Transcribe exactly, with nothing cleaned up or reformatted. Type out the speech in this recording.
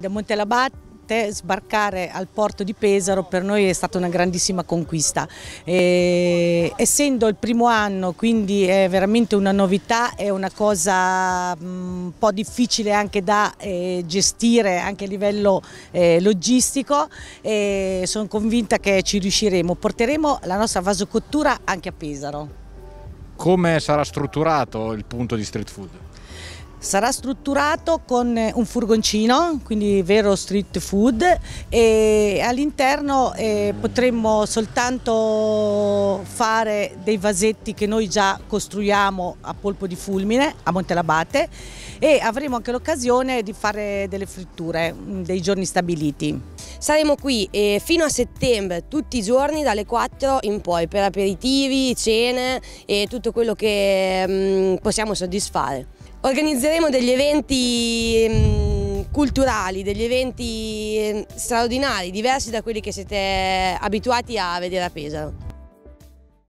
Da Montelabbate sbarcare al porto di Pesaro per noi è stata una grandissima conquista. E, essendo il primo anno, quindi è veramente una novità, è una cosa un po' difficile anche da eh, gestire anche a livello eh, logistico, e sono convinta che ci riusciremo. Porteremo la nostra vasocottura anche a Pesaro. Come sarà strutturato il punto di street food? Sarà strutturato con un furgoncino, quindi vero street food, e all'interno eh, potremmo soltanto fare dei vasetti che noi già costruiamo a polpo di fulmine a Montelabbate, e avremo anche l'occasione di fare delle fritture dei giorni stabiliti. Saremo qui eh, fino a settembre, tutti i giorni dalle quattro in poi, per aperitivi, cene e tutto quello che mh, possiamo soddisfare. Organizzeremo degli eventi mh, culturali, degli eventi straordinari, diversi da quelli che siete abituati a vedere a Pesaro.